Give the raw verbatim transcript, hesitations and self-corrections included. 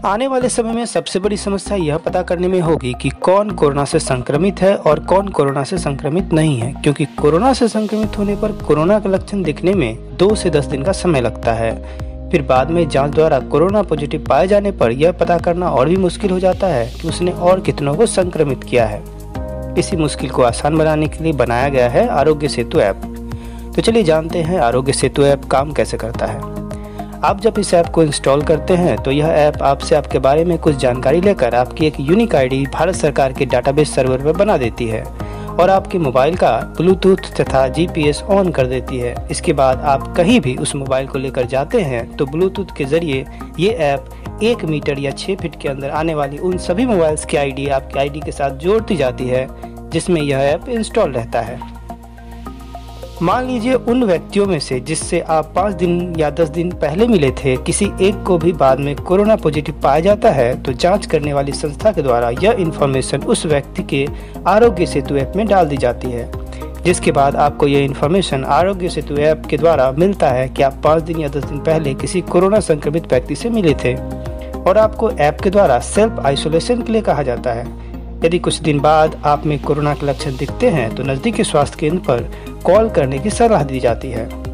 आने वाले समय में सबसे बड़ी समस्या यह पता करने में होगी कि कौन कोरोना से संक्रमित है और कौन कोरोना से संक्रमित नहीं है, क्योंकि कोरोना से संक्रमित होने पर कोरोना का लक्षण दिखने में दो से दस दिन का समय लगता है। फिर बाद में जांच द्वारा कोरोना पॉजिटिव पाए जाने पर यह पता करना और भी मुश्किल हो जाता है कि उसने और कितनों को संक्रमित किया है। इसी मुश्किल को आसान बनाने के लिए बनाया गया है आरोग्य सेतु ऐप। तो चलिए जानते हैं आरोग्य सेतु ऐप काम कैसे करता है। आप जब इस ऐप को इंस्टॉल करते हैं तो यह ऐप आपसे आपके बारे में कुछ जानकारी लेकर आपकी एक यूनिक आईडी भारत सरकार के डाटाबेस सर्वर पर बना देती है और आपके मोबाइल का ब्लूटूथ तथा जीपीएस ऑन कर देती है। इसके बाद आप कहीं भी उस मोबाइल को लेकर जाते हैं तो ब्लूटूथ के जरिए ये ऐप एक मीटर या छः फीट के अंदर आने वाली उन सभी मोबाइल्स की आईडी आपकी आईडी के साथ जोड़ती जाती है जिसमें यह ऐप इंस्टॉल रहता है। मान लीजिए उन व्यक्तियों में से जिससे आप पाँच दिन या दस दिन पहले मिले थे, किसी एक को भी बाद में कोरोना पॉजिटिव पाया जाता है तो जांच करने वाली संस्था के द्वारा यह इन्फॉर्मेशन उस व्यक्ति के आरोग्य सेतु ऐप में डाल दी जाती है, जिसके बाद आपको यह इन्फॉर्मेशन आरोग्य सेतु ऐप के द्वारा मिलता है कि आप पाँच दिन या दस दिन पहले किसी कोरोना संक्रमित व्यक्ति से मिले थे और आपको ऐप के द्वारा सेल्फ आइसोलेशन के लिए कहा जाता है। यदि कुछ दिन बाद आप में कोरोना के लक्षण दिखते हैं तो नज़दीकी स्वास्थ्य केंद्र पर कॉल करने की सलाह दी जाती है।